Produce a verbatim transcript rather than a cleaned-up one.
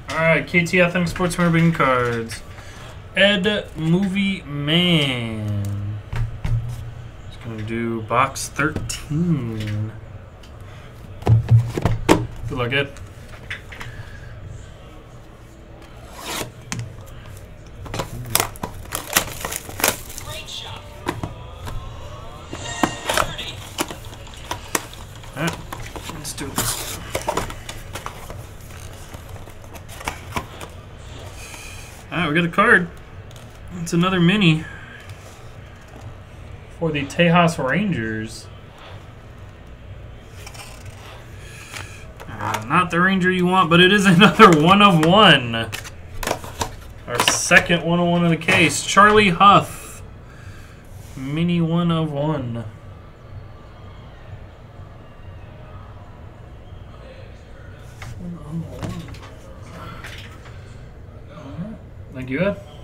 Alright, K T Authentic Sports Memorabilia cards. Ed Movie Man. Just gonna do box thirteen. Good luck, Ed. Great shot. Alright, let's do this. Alright, we got a card. It's another mini for the Tejas Rangers. Uh, not the Ranger you want, but it is another one of one. Our second one of one of the case. Charlie Huff. Mini one of one. One of one. Thank you, Ed.